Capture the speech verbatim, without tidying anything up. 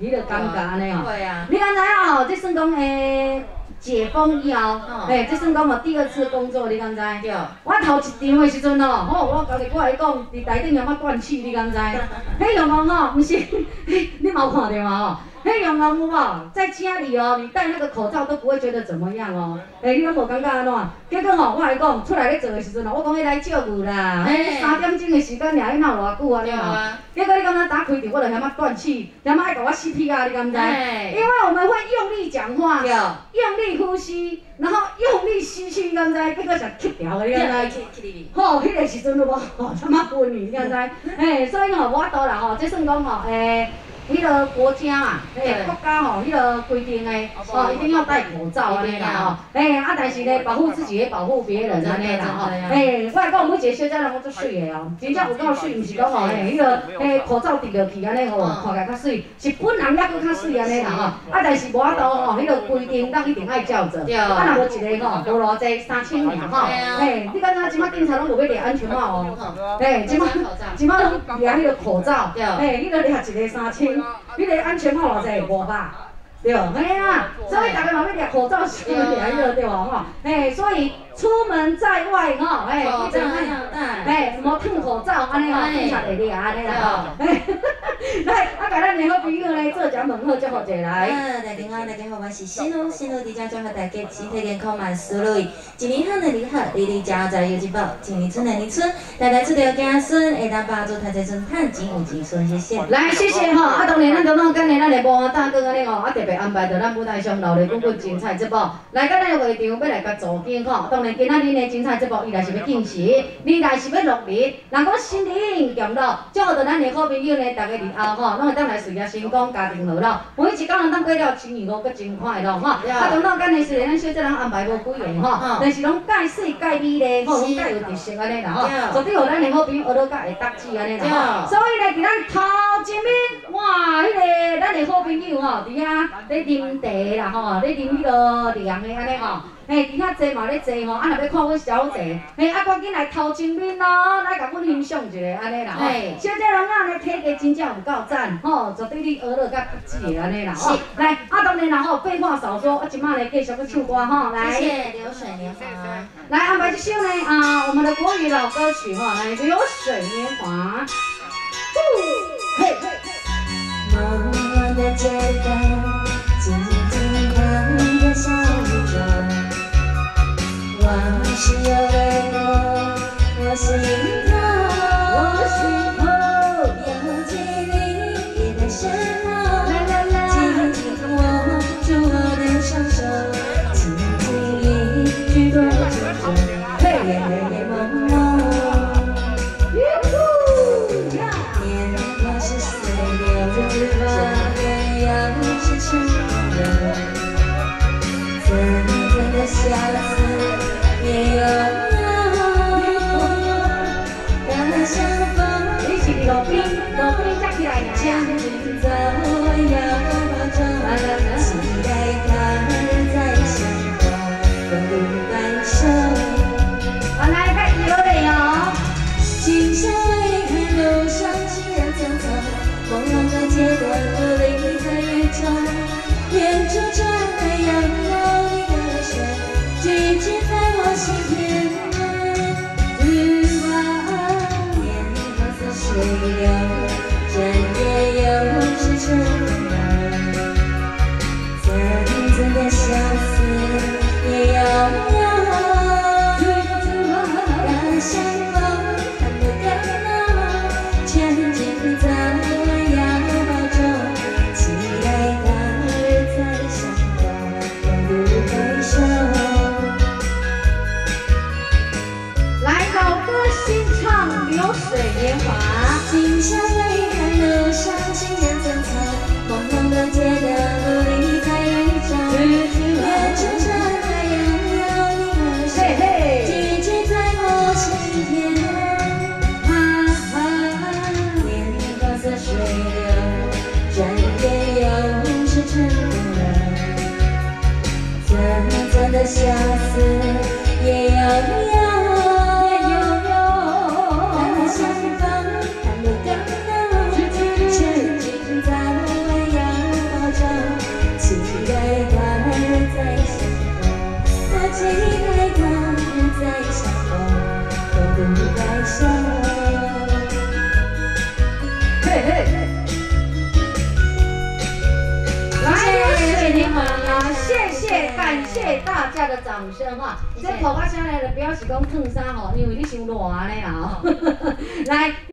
你就感觉安尼哦。 会啊。 你敢知影哦？这算讲诶。 解封以后，哎，这算讲我第二次工作，你敢知？对。我头一场的时阵哦，吼，我家己我来讲，伫台顶有乜断气，你敢知？迄阳光吼，不是，你冇看到嘛吼？迄阳光有无？在家里哦，你戴那个口罩都不会觉得怎么样哦。哎，你拢无感觉安怎？结果吼，我来讲，出来咧做的时阵哦，我讲迄来照顾啦，三点钟的时间，尔，你闹偌久安尼哦。结果你敢若打开着，我就嫌啊断气，嫌啊爱甲我 C P R， 你敢知？因为我们会用力讲话，用力。 呼吸，然后用力吸气，敢知？结果就吸掉的，你敢知？吼，迄个时阵有无？吼，他妈昏去，你敢知？哎，所以吼，我倒啦吼，这算讲吼，诶。 迄个国家嘛，诶，国家吼，迄个规定诶，哦，一定要戴口罩安尼啦吼，诶，啊，但是咧，保护自己也保护别人安尼啦吼，诶，我来讲，每一个小姐人我足水诶哦，真正有够水，毋是讲吼，诶，迄个诶口罩戴落去安尼吼，看起来较水，是本人还佫较水安尼啦吼，啊，但是无法度吼，迄个规定咱一定爱照着，啊，若无一个吼，无偌济三千尔吼，诶，你敢知即摆警察拢有要戴安全帽哦，诶，即摆即摆拢戴迄个口罩，诶，迄个戴一个三千。 你个安全帽偌济？五百，对，嘿啊，所以大家嘛要戴口罩，是要戴迄个对无吼？嘿，所以出门在外吼，嘿，一定爱，嘿，莫脱口罩，安尼吼，警察会抓安尼啦吼。来，啊，甲咱的好朋友来做奖问候，祝福者来。 啊，大家好，大家好，我是新路，新路伫遮祝福大家身体健康万事如意，一年好，两年好，日日家在有一宝，一年春，两年春，代代出着子孙，下当帮助读册孙，趁钱有钱孙，谢谢。 来，谢谢吼，啊，当然咱都讲今日咱的无大哥安尼吼，啊，特别安排着咱舞台上老的滚滚精彩节目，来到咱的会场要来甲助景吼，当然今仔日的精彩节目伊若是要进行，你若是要落日，若讲新年强乐，祝福着咱的好朋友呢，大家日后吼，拢会当来事业成功，家庭和乐，每一工人当过了清愉乐，佮真快乐吼。啊，当然今日虽然咱小姐人安排无几样吼，但是拢介水介美丽，吼，拢介有特色安尼啦吼，绝对互咱的好朋友学到甲会得志安尼啦吼。所以呢，伫咱头前面，哇，迄个咱的好朋友吼，伫遐咧啉茶啦吼，咧啉迄个凉的安尼吼。 嘿，其他坐嘛咧坐吼，啊若要看阮小姐，嘿，啊赶紧来头前面咯，来甲阮欣赏一下安尼啦吼。小姐人啊，呢体格真正有够赞吼，绝对你学乐甲得志的安尼啦吼。来，啊当然啦吼，废话少说，啊即摆呢继续去唱歌吼，来。 谢谢流水年华。 来安排这首呢啊，我们的国语老歌曲哈，来《流水年华》。嘿嘿。 梦幻的街道，静静躺在小雨中。 往事又为我，我心头，我心头，有几离别的时候，紧紧握住我的双手，轻轻一句多久久，夜夜朦胧。年华是随流，这人又是成人，怎怎的相思。 也有两相逢， 你是路边路边站起来呀！ 前进走，要保重，期待他们再相逢，共度白首。 我来看有的哦。 今宵微寒，路上行人匆匆，朦胧的街灯不离在雨中，远处传来阳光里的水，句句在我心田。日望年华似水流，转眼又是春冬。阵阵的相思也悠悠，两相逢看不更浓，千金早晚要保重，期待当日再相逢。 来，谢谢你们啊！谢谢，感谢大家的掌声哈！这头发下来的不要是讲烫衫吼，因为你伤热呢啦。来。